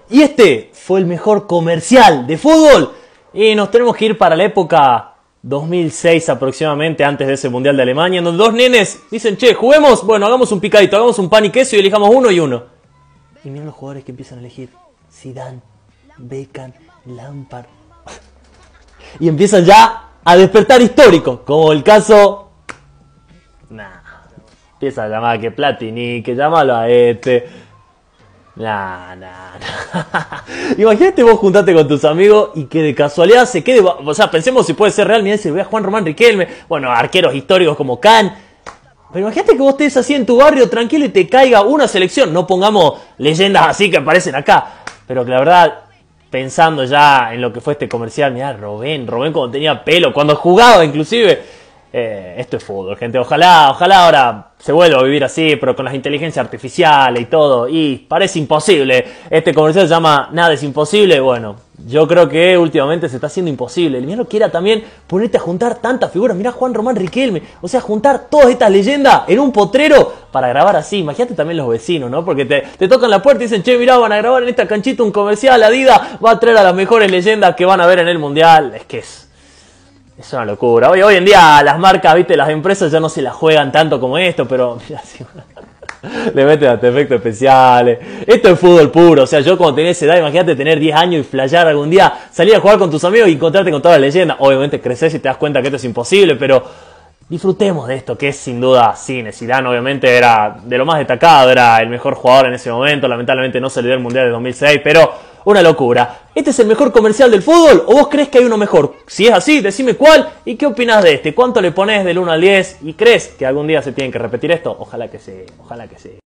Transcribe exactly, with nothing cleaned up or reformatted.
Y este fue el mejor comercial de fútbol. Y nos tenemos que ir para la época dos mil seis aproximadamente, antes de ese Mundial de Alemania, en donde dos nenes dicen, che, juguemos, bueno, hagamos un picadito, hagamos un pan y queso y elijamos uno y uno. Y miren los jugadores que empiezan a elegir. Zidane, Beckham, Lampard. Y empiezan ya a despertar históricos, como el caso... Nah, empieza a llamar que Platini, que llámalo a este... Nah, nah, nah. Imagínate vos juntarte con tus amigos y que de casualidad se quede... O sea, pensemos si puede ser real. Mirá, si ve a Juan Román Riquelme, bueno, arqueros históricos como Can. Pero imagínate que vos estés así en tu barrio tranquilo y te caiga una selección. No pongamos leyendas así que aparecen acá. Pero que la verdad, pensando ya en lo que fue este comercial, mirá, Robben, Robben cuando tenía pelo, cuando jugaba inclusive... Eh, esto es fútbol, gente. Ojalá, ojalá ahora se vuelva a vivir así, pero con las inteligencias artificiales y todo. Y parece imposible. Este comercial se llama Nada es imposible. Bueno, yo creo que últimamente se está haciendo imposible. El miedo que era también ponerte a juntar tantas figuras. Mirá Juan Román Riquelme. O sea, juntar todas estas leyendas en un potrero para grabar así. Imagínate también los vecinos, ¿no? Porque te, te tocan la puerta y dicen, che, mirá, van a grabar en esta canchita un comercial. Adidas va a traer a las mejores leyendas que van a ver en el Mundial. Es que es... Es una locura. Hoy, hoy en día las marcas, viste, las empresas ya no se la juegan tanto como esto, pero mira, sí, le meten hasta efectos especiales. Esto es fútbol puro. O sea, yo cuando tenía esa edad, imagínate tener diez años y flashear algún día, salir a jugar con tus amigos y encontrarte con todas las leyendas. Obviamente creces y te das cuenta que esto es imposible, pero disfrutemos de esto, que es sin duda cine. Zidane obviamente era de lo más destacado, era el mejor jugador en ese momento. Lamentablemente no se le dio el Mundial de dos mil seis, pero... una locura. ¿Este es el mejor comercial del fútbol o vos crees que hay uno mejor? Si es así, decime cuál y qué opinás de este. ¿Cuánto le ponés del uno al diez? ¿Y crees que algún día se tienen que repetir esto? Ojalá que sí, ojalá que sí.